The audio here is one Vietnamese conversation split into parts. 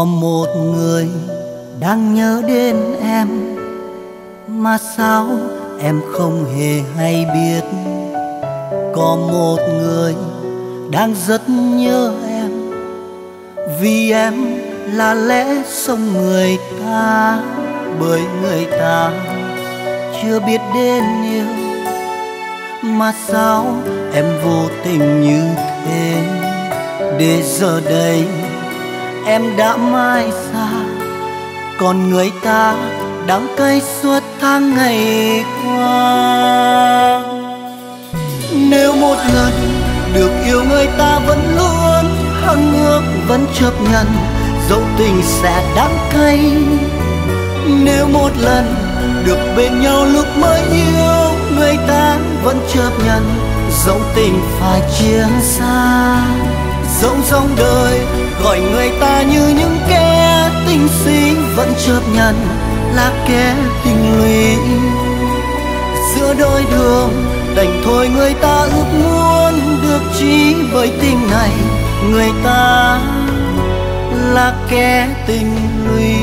Có một người đang nhớ đến em, mà sao em không hề hay biết. Có một người đang rất nhớ em, vì em là lẽ sống người ta. Bởi người ta chưa biết đến yêu, mà sao em vô tình như thế. Để giờ đây em đã mãi xa, còn người ta đắng cay suốt tháng ngày qua. Nếu một lần được yêu, người ta vẫn luôn hằng ước, vẫn chấp nhận dẫu tình sẽ đắng cay. Nếu một lần được bên nhau lúc mới yêu, người ta vẫn chấp nhận dẫu tình phải chia xa. Dẫu dòng đời gọi người ta như những kẻ tình si, vẫn chấp nhận là kẻ tình lụy. Giữa đôi đường đành thôi, người ta ước muốn được chi với tình này. Người ta là kẻ tình lụy.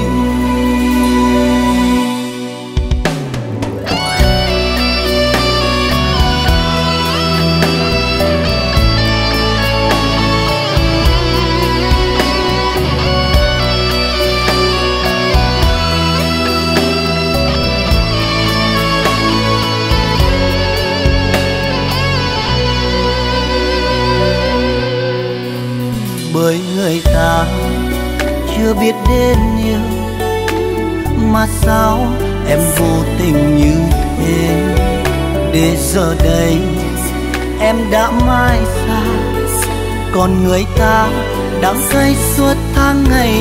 Bởi người ta chưa biết đến yêu, mà sao em vô tình như thế. Để giờ đây em đã mãi xa, còn người ta đắng cay suốt tháng ngày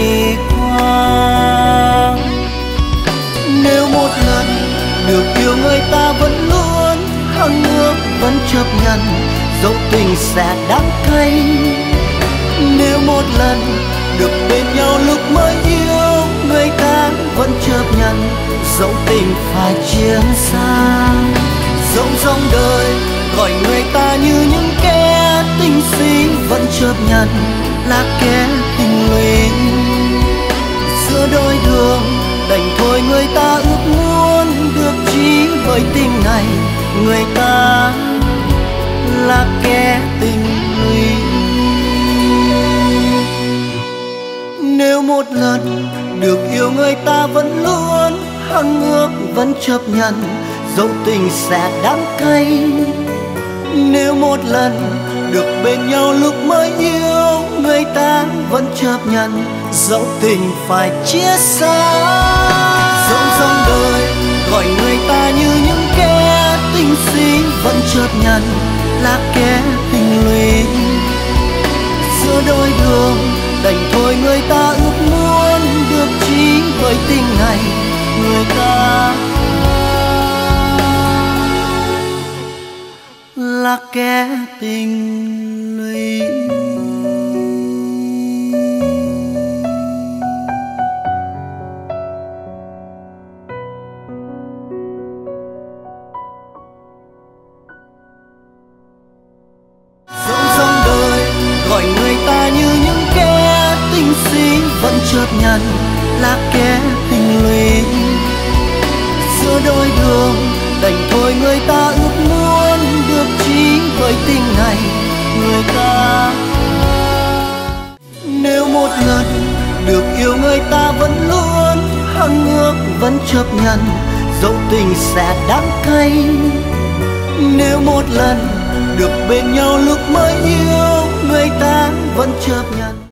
qua. Nếu một lần được yêu, người ta vẫn luôn hằng ước, vẫn chấp nhận dẫu tình sẽ đắng cay. Nếu một lần được bên nhau lúc mới yêu, người ta vẫn chấp nhận dẫu tình phải chia xa. Dẫu dòng đời gọi người ta như những kẻ tình si, vẫn chấp nhận là kẻ tình lụy. Giữa đôi đường đành thôi, người ta ước muốn được chi với tình này. Người ta là kẻ tình lụy. Nếu một lần được yêu, người ta vẫn luôn hằng ước, vẫn chấp nhận dẫu tình sẽ đắng cay. Nếu một lần được bên nhau lúc mới yêu, người ta vẫn chấp nhận dẫu tình phải chia xa. Dẫu dòng đời gọi người ta như những kẻ tình si, vẫn chấp nhận là kẻ tình lụy. Giữa đôi đường đành thôi, người ta ước muốn được chi với tình này. Người ta là kẻ tình lụy. Dẫu dòng đời gọi người ta như những kẻ tình si, vẫn chấp nhận là kẻ tình lụy. Giữa đôi đường đành thôi, người ta ước muốn được chi với tình này. Người ta nếu một lần được yêu, người ta vẫn luôn hằng ước, vẫn chấp nhận dẫu tình sẽ đắng cay. Nếu một lần được bên nhau lúc mới yêu, người ta vẫn chấp nhận.